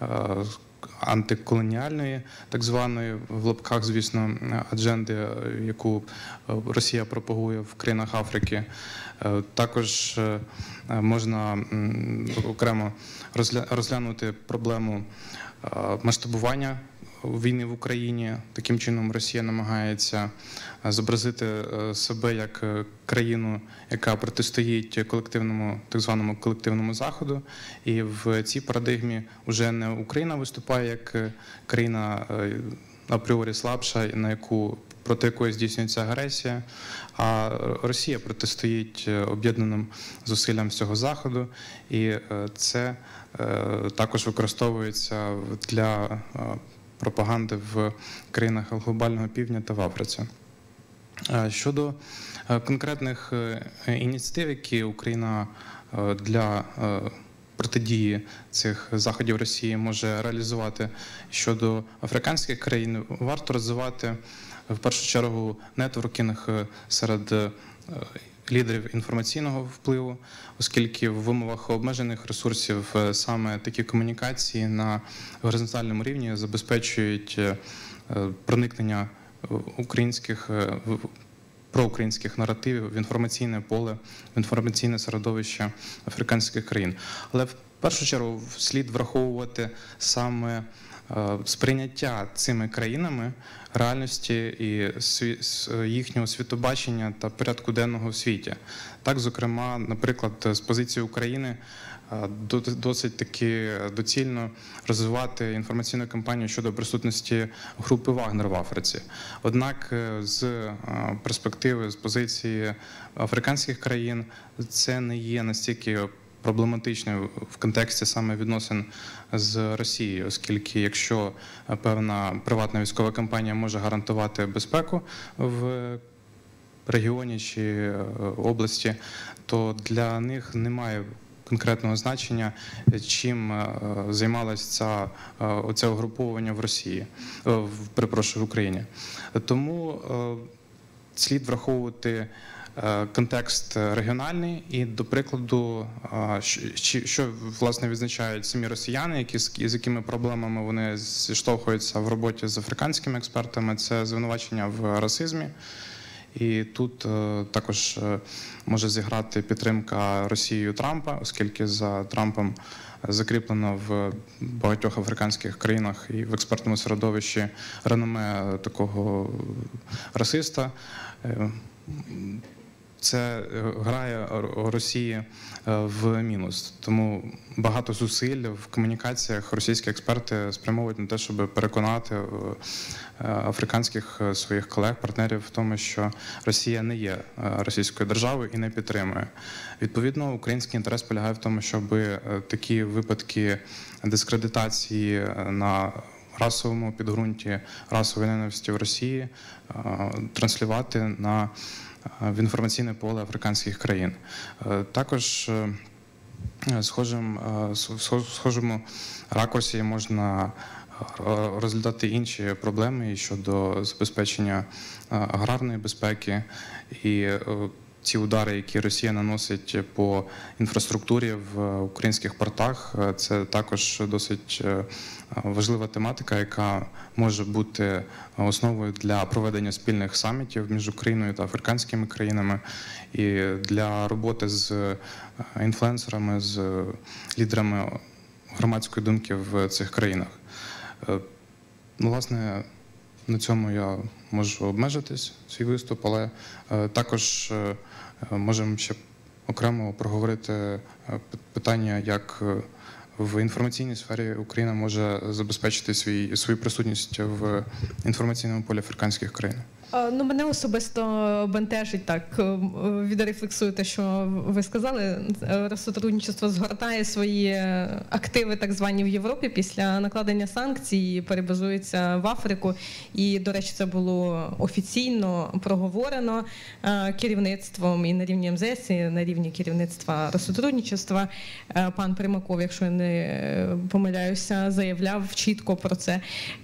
антиколоніальної, так званої, в лапках, звісно, адженди, яку Росія пропагує в країнах Африки. Також можна окремо розглянути проблему масштабування війни в Україні. Таким чином Росія намагається зобразити себе як країну, яка протистоїть колективному, так званому колективному Заходу. І в цій парадигмі вже не Україна виступає як країна апріорі слабша, проти якої здійснюється агресія, а Росія протистоїть об'єднаним зусиллям всього Заходу, і це також використовується для пропаганди в країнах глобального півдня та в Африці. Щодо конкретних ініціатив, які Україна для протидії цих заходів Росії може реалізувати щодо африканських країн, варто розвивати в першу чергу нетворкінг серед лідерів інформаційного впливу, оскільки в умовах обмежених ресурсів саме такі комунікації на горизонтальному рівні забезпечують проникнення проукраїнських наративів в інформаційне поле, в інформаційне середовище африканських країн. Але в першу чергу слід враховувати саме сприйняття цими країнами реальності і їхнього світобачення та порядку денного в світі. Так, зокрема, наприклад, з позиції України досить таки доцільно розвивати інформаційну кампанію щодо присутності групи «Вагнер» в Африці. Однак з перспективи, з позиції африканських країн це не є настільки проблематичною в контексті саме відносин з Росією, оскільки якщо певна приватна військова компанія може гарантувати безпеку в регіоні чи області, то для них немає конкретного значення, чим займалося оце угруповання в Росії, в Україні. Тому слід враховувати контекст регіональний і, до прикладу, що, власне, відзначають самі росіяни, з якими проблемами вони зіштовхуються в роботі з африканськими експертами, це звинувачення в расизмі. І тут також може зіграти підтримка Росією Трампа, оскільки за Трампом закріплено в багатьох африканських країнах і в експертному середовищі реноме такого расиста. Це грає Росії в мінус. Тому багато зусиль в комунікаціях російські експерти спрямовують на те, щоб переконати африканських своїх колег, партнерів в тому, що Росія не є російською державою і не підтримує. Відповідно, український інтерес полягає в тому, щоб такі випадки дискредитації на расовому підґрунті, расової ненависті в Росії транслювати в інформаційне поле африканських країн. Також в схожому ракурсі можна розглядати інші проблеми щодо забезпечення аграрної безпеки і ті удари, які Росія наносить по інфраструктурі в українських портах, це також досить важлива тематика, яка може бути основою для проведення спільних самітів між Україною та африканськими країнами і для роботи з інфлюенсерами, з лідерами громадської думки в цих країнах. Власне, на цьому я можу обмежитись, свій виступ, але також можемо ще окремо проговорити питання, як в інформаційній сфері Україна може забезпечити свою присутність в інформаційному полі африканських країн. Мене особисто бентежить, так, відрефлексую те, що ви сказали. Розсотрудничество згортає свої активи, так звані, в Європі після накладення санкцій, перебазується в Африку. І, до речі, це було офіційно проговорено керівництвом і на рівні МЗС, і на рівні керівництва розсотрудничества. Пан Примаков, якщо я не помиляюся, заявляв чітко про це.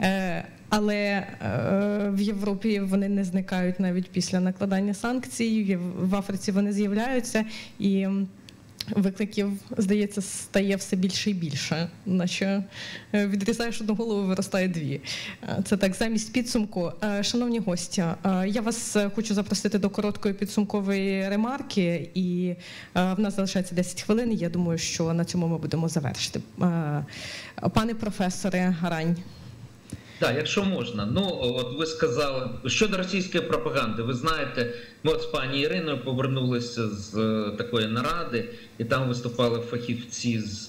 Але в Європі вони не зникають навіть після накладання санкцій, в Африці вони з'являються, і викликів, здається, стає все більше і більше. Наче відрізаєш одну голову, виростає дві. Це так, замість підсумку. Шановні гості, я вас хочу запросити до короткої підсумкової ремарки, і в нас залишається 10 хвилин, я думаю, що на цьому ми будемо завершити. Пане професоре Гарань. Так, якщо можна. Ну, от ви сказали, щодо російської пропаганди, ви знаєте, ми от з пані Іриною повернулися з такої наради, і там виступали фахівці з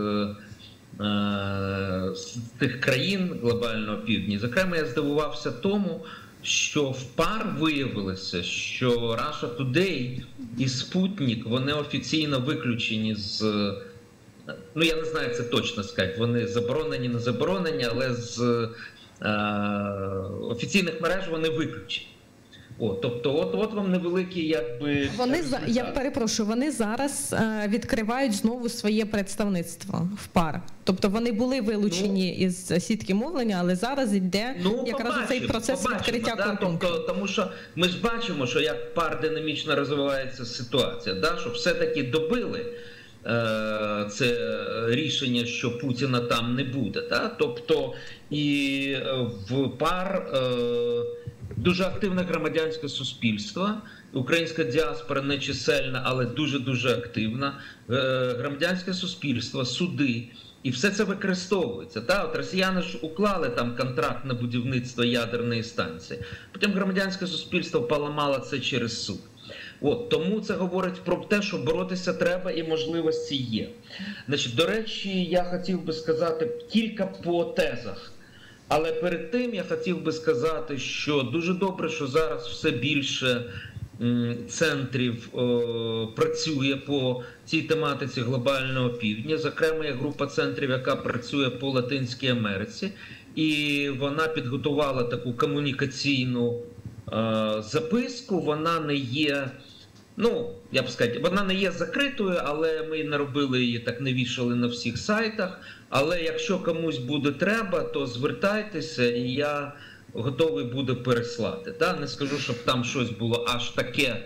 тих країн глобального півдня. Зокрема, я здивувався тому, що в ПАР виявилося, що Russia Today і Sputnik, вони офіційно виключені з, ну я не знаю, це точно сказати, вони заборонені, не заборонені, але з офіційних мереж вони виключені. Тобто, от вам невеликі, якби... Я перепрошую, вони зараз відкривають знову своє представництво в ПАР. Тобто вони були вилучені із сітки мовлення, але зараз йде якраз цей процес відкриття контенту. Тому що ми ж бачимо, що як ПАР динамічно розвивається ситуація, да? Що все-таки добили це рішення, що Путіна там не буде. Да? Тобто і в ПАР дуже активне громадянське суспільство, українська діаспора не чисельна, але дуже-дуже активна, громадянське суспільство, суди, і все це використовується. Та? От росіяни ж уклали там контракт на будівництво ядерної станції, потім громадянське суспільство поламало це через суд. Тому це говорить про те, що боротися треба і можливості є. Значить, до речі, я хотів би сказати кілька по тезах. Але перед тим я хотів би сказати, що дуже добре, що зараз все більше центрів працює по цій тематиці глобального півдня. Зокрема, є група центрів, яка працює по Латинській Америці. І вона підготувала таку комунікаційну записку. Вона не є, я б сказати, вона не є закритою, але ми не робили її, так не вішали на всіх сайтах. Але якщо комусь буде треба, то звертайтеся, і я готовий буду переслати. Не скажу, щоб там щось було аж таке,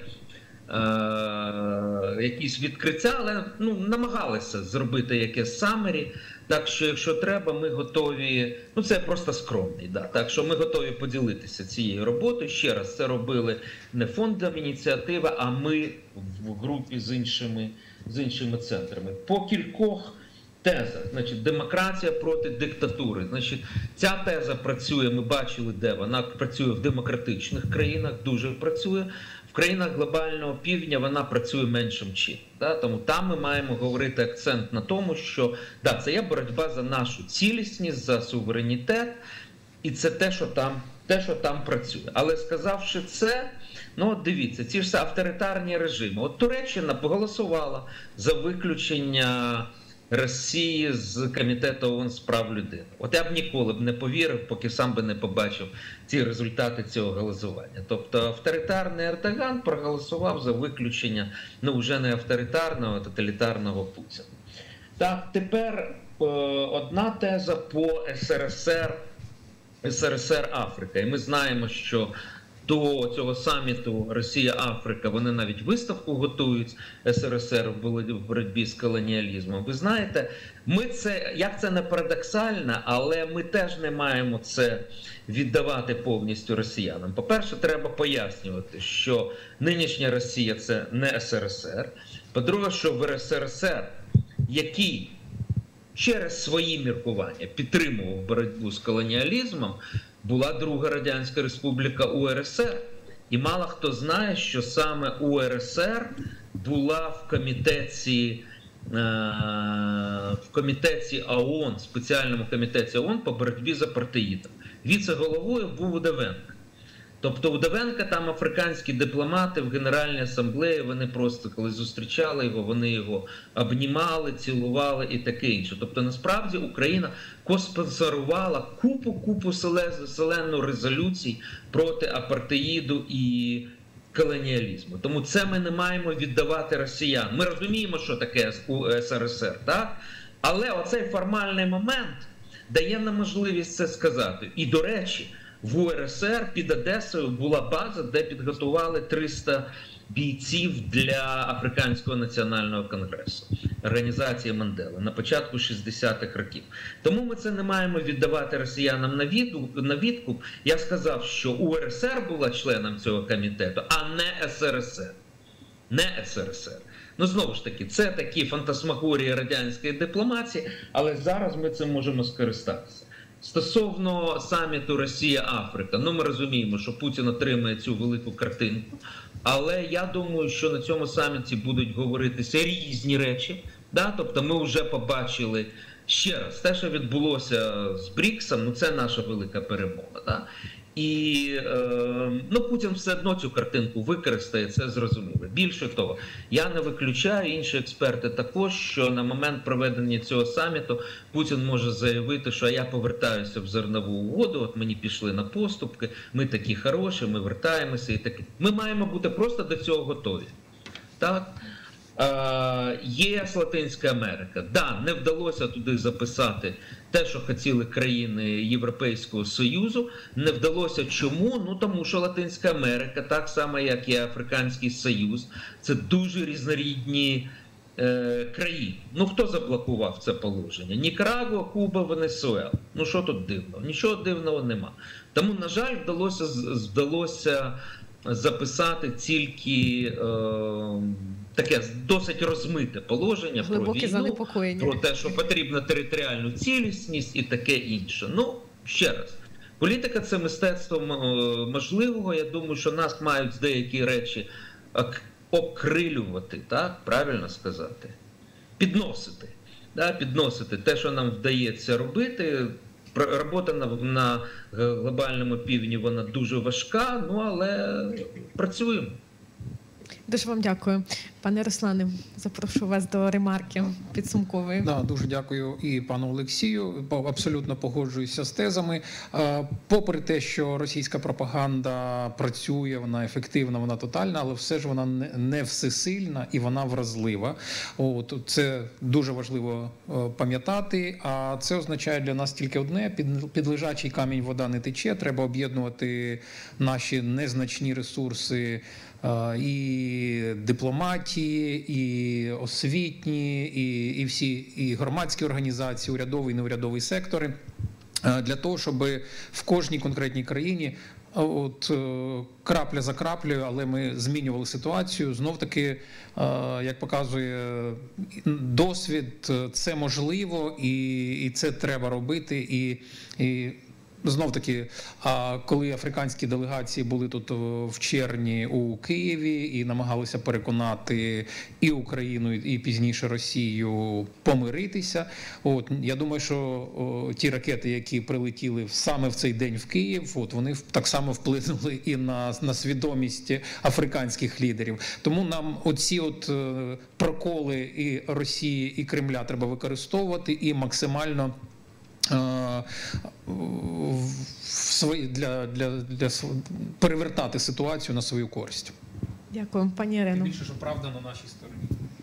якісь відкриття, але намагалися зробити якесь самері. Так що, якщо треба, ми готові, це просто скромний, так що ми готові поділитися цією роботою. Ще раз, це робили не фондом ініціатива, а ми в групі з іншими центрами. По кількох тезах, значить, демократія проти диктатури. Значить, ця теза працює, ми бачили, де вона працює в демократичних країнах, дуже працює. В країнах глобального півдня вона працює меншим чином. Тому там ми маємо говорити акцент на тому, що це є боротьба за нашу цілісність, за суверенітет, і це те, що там працює. Але сказавши це, дивіться, ці ж авторитарні режими. От Туреччина проголосувала за виключення Росії з Комітету ООН з прав людини. От я б ніколи не повірив, поки сам би не побачив ці результати цього голосування. Тобто авторитарний Ердоган проголосував за виключення, вже не авторитарного, а тоталітарного Путіна. Так, тепер одна теза по СРСР Африка. І ми знаємо, що до цього саміту Росія-Африка, вони навіть виставку готують СРСР в боротьбі з колоніалізмом. Ви знаєте, як це не парадоксально, але ми теж не маємо це віддавати повністю росіянам. По-перше, треба пояснювати, що нинішня Росія – це не СРСР. По-друге, що в РСРСР, який через свої міркування підтримував боротьбу з колоніалізмом, була Друга Радянська Республіка УРСР. І мало хто знає, що саме УРСР була в комітеті ООН, спеціальному комітеті ООН по боротьбі з апартеїдом. Віце-головою був Удовенко. Тобто Удовенка, там африканські дипломати в Генеральній асамблеї, вони просто, коли зустрічали його, вони його обнімали, цілували і таке інше. Тобто, насправді, Україна коспонсорувала купу селену резолюцій проти апартеїду і колоніалізму. Тому це ми не маємо віддавати росіян. Ми розуміємо, що таке СРСР, так? Але оцей формальний момент дає нам можливість це сказати. І, до речі, в УРСР під Одесою була база, де підготували 300 бійців для Африканського національного конгресу, організації Мандели, на початку 60-х років. Тому ми це не маємо віддавати росіянам на відкуп. Я сказав, що УРСР була членом цього комітету, а не СРСР. Не СРСР. Знову ж таки, це такі фантасмагорії радянської дипломатії, але зараз ми цим можемо скористатися. Стосовно саміту Росія-Африка, ну ми розуміємо, що Путін отримає цю велику картинку, але я думаю, що на цьому саміті будуть говоритися різні речі. Да? Тобто ми вже побачили ще раз, те, що відбулося з БРІКСом, ну це наша велика перемога. Да? І ну, Путін все одно цю картинку використає, це зрозуміло. Більше того, я не виключаю, інші експерти також, що на момент проведення цього саміту Путін може заявити, що я повертаюся в зернову угоду, от мені пішли на поступки, ми такі хороші, ми вертаємося і таке. Ми маємо бути просто до цього готові. Так? ЄС, Латинська Америка. Да, не вдалося туди записати те, що хотіли країни Європейського Союзу. Не вдалося чому? Ну тому що Латинська Америка, так само як і Африканський Союз, це дуже різнорідні країни. Ну хто заблокував це положення? Нікарагуа, Куба, Венесуела. Ну що тут дивного? Нічого дивного нема. Тому, на жаль, вдалося записати тільки таке досить розмите положення про війну, про те, що потрібна територіальну цілісність і таке інше. Ну, ще раз, політика – це мистецтво можливого. Я думаю, що нас мають деякі речі окрилювати, так, правильно сказати, підносити. Да, підносити те, що нам вдається робити. Робота на глобальному півдні, вона дуже важка, ну але працюємо. Дуже вам дякую. Пане Руслане, запрошую вас до ремарки підсумкової. Да, дуже дякую і пану Олексію. Абсолютно погоджуюся з тезами. Попри те, що російська пропаганда працює, вона ефективна, вона тотальна, але все ж вона не всесильна і вона вразлива. От, це дуже важливо пам'ятати, а це означає для нас тільки одне: під лежачий камінь вода не тече, треба об'єднувати наші незначні ресурси і дипломатії, і освітні, і всі і громадські організації, урядовий і неурядовий сектори, для того, щоб в кожній конкретній країні от крапля за краплею, але ми змінювали ситуацію. Знов-таки, як показує досвід, це можливо і це треба робити. І знов-таки, коли африканські делегації були тут в червні у Києві і намагалися переконати і Україну, і пізніше Росію помиритися, от, я думаю, що ті ракети, які прилетіли саме в цей день в Київ, от, вони так само вплинули і на свідомість африканських лідерів. Тому нам оці от проколи і Росії, і Кремля треба використовувати і максимально перевертати ситуацію на свою користь. Дякую, пані Ірино. Більше, що правда на нашій стороні.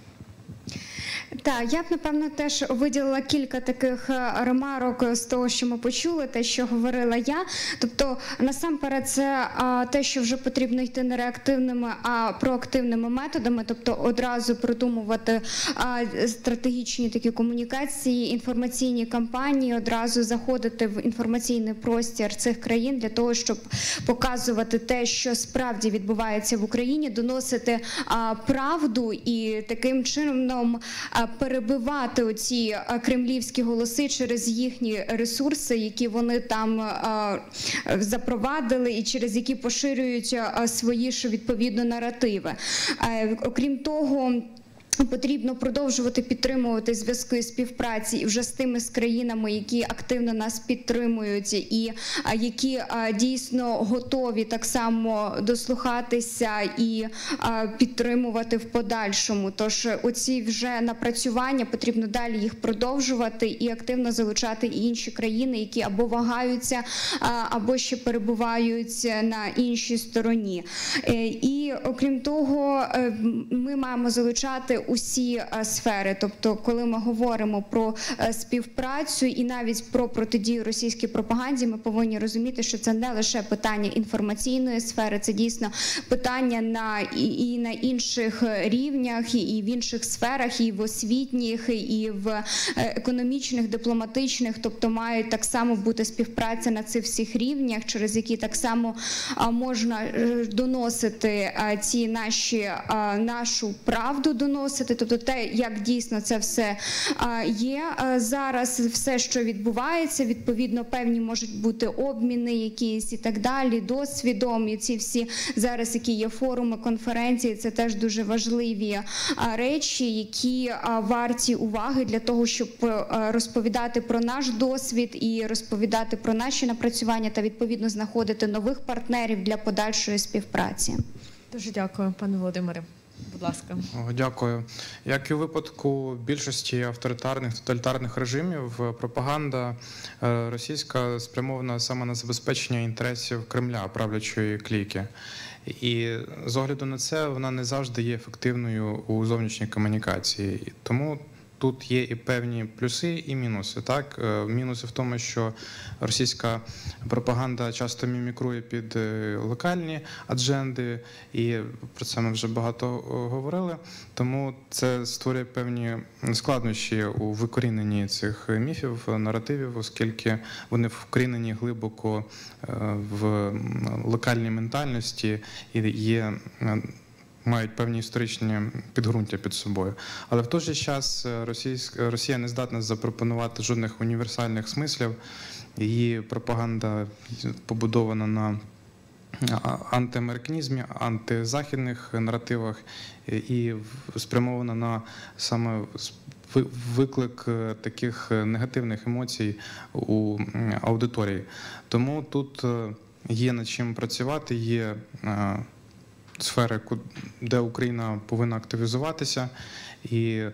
Так, я б, напевно, теж виділила кілька таких ремарок з того, що ми почули, те, що говорила я. Тобто, насамперед, це те, що вже потрібно йти не реактивними, а проактивними методами, тобто одразу продумувати стратегічні такі комунікації, інформаційні кампанії, одразу заходити в інформаційний простір цих країн для того, щоб показувати те, що справді відбувається в Україні, доносити правду і таким чином перебивати оці кремлівські голоси через їхні ресурси, які вони там запровадили і через які поширюють свої ж відповідно наративи. Окрім того, потрібно продовжувати підтримувати зв'язки співпраці і вже з тими країнами, які активно нас підтримують і які дійсно готові так само дослухатися і підтримувати в подальшому. Тож оці вже напрацювання, потрібно далі їх продовжувати і активно залучати і інші країни, які або вагаються, або ще перебувають на іншій стороні. І окрім того, ми маємо залучати усі сфери, тобто коли ми говоримо про співпрацю і навіть про протидію російській пропаганді, ми повинні розуміти, що це не лише питання інформаційної сфери, це дійсно питання і на інших рівнях, і в інших сферах, і в освітніх, і в економічних, дипломатичних, тобто має так само бути співпраця на цих всіх рівнях, через які так само можна доносити нашу правду, доносити доносити, тобто те, як дійсно це все є зараз, все, що відбувається, відповідно, певні можуть бути обміни якісь і так далі, досвідом, і ці всі зараз, які є форуми, конференції, це теж дуже важливі речі, які варті уваги для того, щоб розповідати про наш досвід і розповідати про наші напрацювання та, відповідно, знаходити нових партнерів для подальшої співпраці. Дуже дякую, пане Володимире. Будь ласка. Дякую. Як і у випадку більшості авторитарних, тоталітарних режимів, пропаганда російська спрямована саме на забезпечення інтересів Кремля, правлячої кліки. І з огляду на це вона не завжди є ефективною у зовнішній комунікації. Тому тут є і певні плюси, і мінуси. Так? Мінуси в тому, що російська пропаганда часто мімікрує під локальні адженди, і про це ми вже багато говорили. Тому це створює певні складнощі у викоріненні цих міфів, наративів, оскільки вони вкорінені глибоко в локальній ментальності і мають певні історичні підґрунтя під собою. Але в той же час Росія не здатна запропонувати жодних універсальних смислів. Її пропаганда побудована на антиамериканізмі, антизахідних наративах і спрямована на саме виклик таких негативних емоцій у аудиторії. Тому тут є над чим працювати, є сфери, де Україна повинна активізуватися, і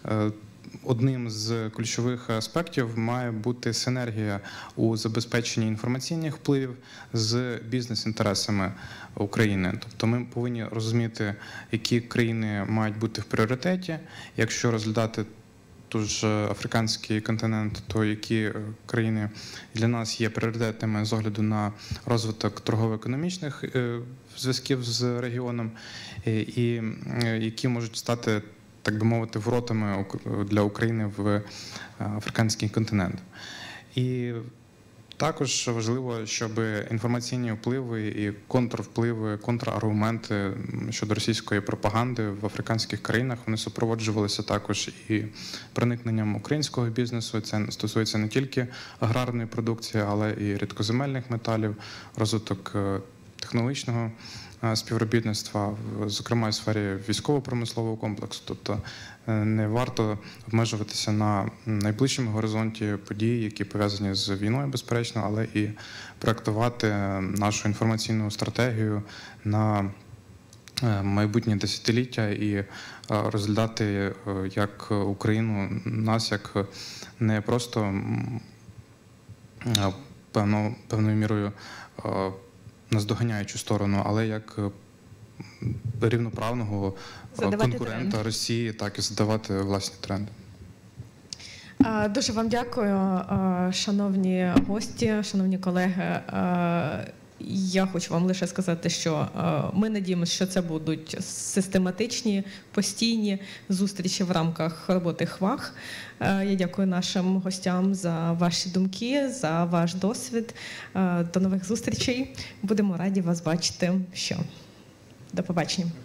одним з ключових аспектів має бути синергія у забезпеченні інформаційних впливів з бізнес-інтересами України. Тобто ми повинні розуміти, які країни мають бути в пріоритеті. Якщо розглядати той ж африканський континент, то які країни для нас є пріоритетними з огляду на розвиток торгово-економічних зв'язків з регіоном, і які можуть стати, так би мовити, воротами для України в африканський континент. І також важливо, щоб інформаційні впливи і контрвпливи, контраргументи щодо російської пропаганди в африканських країнах, вони супроводжувалися також і проникненням українського бізнесу. Це стосується не тільки аграрної продукції, але і рідкоземельних металів, розвиток технологічного співробітництва, зокрема, в сфері військово-промислового комплексу. Тобто не варто обмежуватися на найближчому горизонті подій, які пов'язані з війною, безперечно, але і проектувати нашу інформаційну стратегію на майбутнє десятиліття і розглядати як Україну, нас як не просто певною мірою наздоганяючу сторону, але як рівноправного конкурента Росії, так і задавати власні тренди. Дуже вам дякую, шановні гості, шановні колеги. Я хочу вам лише сказати, що ми надіємося, що це будуть систематичні, постійні зустрічі в рамках роботи ХВАГ. Я дякую нашим гостям за ваші думки, за ваш досвід. До нових зустрічей. Будемо раді вас бачити. До побачення.